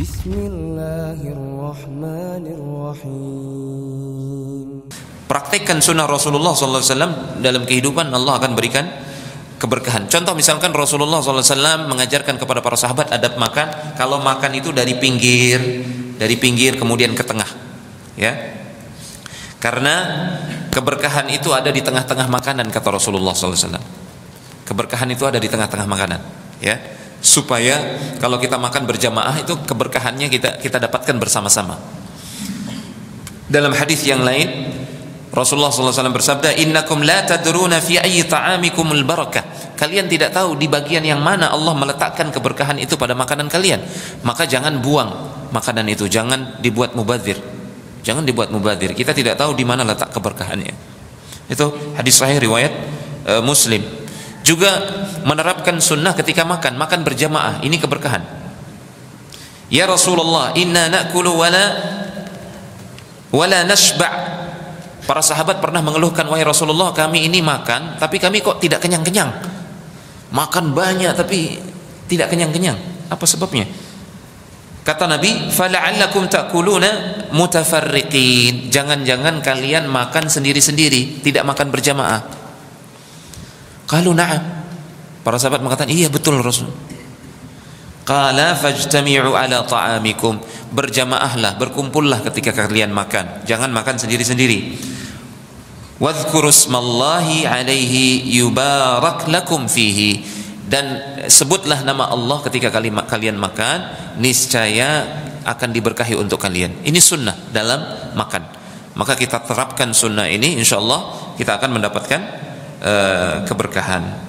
Bismillahirrahmanirrahim. Praktekkan sunnah Rasulullah SAW dalam kehidupan, Allah akan berikan keberkahan. Contoh misalkan Rasulullah SAW mengajarkan kepada para sahabat adab makan. Kalau makan itu dari pinggir kemudian ke tengah, ya. Karena keberkahan itu ada di tengah-tengah makanan, kata Rasulullah SAW. Keberkahan itu ada di tengah-tengah makanan, ya. Supaya kalau kita makan berjamaah itu keberkahannya kita dapatkan bersama-sama. Dalam hadis yang lain Rasulullah SAW bersabda, innakum la tadruna fi ayyi ta'amikumul barakah. Kalian tidak tahu di bagian yang mana Allah meletakkan keberkahan itu pada makanan kalian. Maka jangan buang makanan itu, jangan dibuat mubadzir. Jangan dibuat mubadzir. Kita tidak tahu di mana letak keberkahannya. Itu hadis sahih riwayat Muslim. Juga menerapkan sunnah ketika makan berjamaah, ini keberkahan. Ya Rasulullah, inna na'kulu wala nashba'. Para sahabat pernah mengeluhkan, wahai Rasulullah, kami ini makan tapi kami kok tidak kenyang-kenyang. Makan banyak tapi tidak kenyang-kenyang. Apa sebabnya? Kata Nabi, fala'allakum ta'kuluna mutafarriqin. Jangan-jangan kalian makan sendiri-sendiri, tidak makan berjamaah. Qalu na'am. Para sahabat mengatakan, iya betul Rasul. Qala fajtami'u ala ta'amikum. Berjamaahlah, berkumpullah ketika kalian makan. Jangan makan sendiri-sendiri. Wadhkuru smallahi alaihi yubarak lakum fihi. Dan sebutlah nama Allah ketika kalian makan, niscaya akan diberkahi untuk kalian. Ini sunnah dalam makan. Maka kita terapkan sunnah ini, insyaallah kita akan mendapatkan keberkahan.